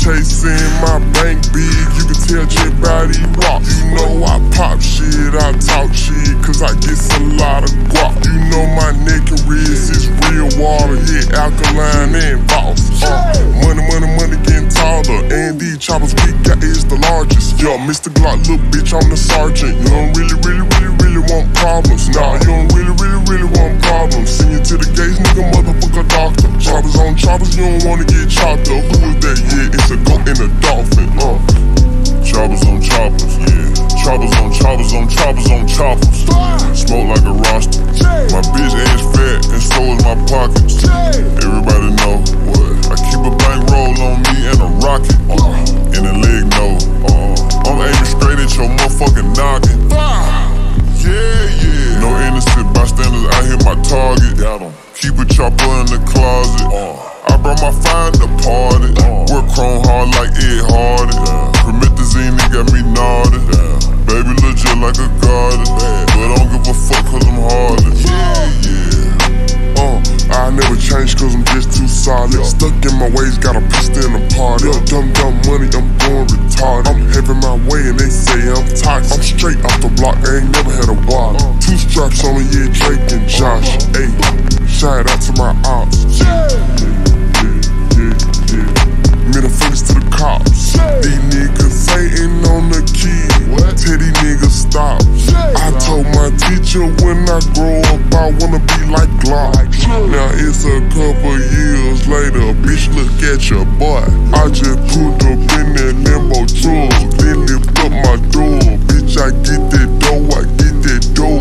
chasing my bank big, you can tell just by these rocks. You know I pop shit, I talk shit, cause I get a lot of guap. You know my neck and wrist is real water, yeah, alkaline and boss. Money, money, money getting taller, and these choppers we got is the largest. Yo, Mr. Glock, little bitch, I'm the sergeant. You don't really want problems. Nah, you don't really want problems. Send you to the gates, nigga, motherfucker, doctor. Choppers on choppers, you don't wanna get chopped up. Who is that? Yeah, it's a goat and a dolphin. Choppers on choppers, yeah. Choppers on choppers on choppers on choppers. Smoke like a roster. My bitch ass fat and so is my pockets. Everybody know what? I keep a bankroll on me and a rocket. And a leg no. I'm aiming straight at your motherfucking noggin. Yeah. No innocent bystanders, I hit my target. Keep a chopper in the closet. I brought my fire to party. Work chrome hard like Ed Hardy. Promethazine, they got me naughty. Baby look just like a garden. But I don't give a fuck cause I'm hardly. I never change cause I'm just too solid. Stuck in my ways, got a pistol in the party. Dumb money, I'm going retarded. I'm having my way and they say I'm toxic. I'm straight off the block, I ain't never had a wallet. 2 straps on me, yeah, Drake and Josh. Ayy, shout out to my ops. Middle fingers to the cops. These niggas hating on the key. Tell these niggas stop. I told my teacher when I grow up I wanna be like Glock. Now it's a couple years later, bitch, look at your boy. I just pulled up in that Lambo truck, then lift up my door. Bitch, I get that dough, I get that dough.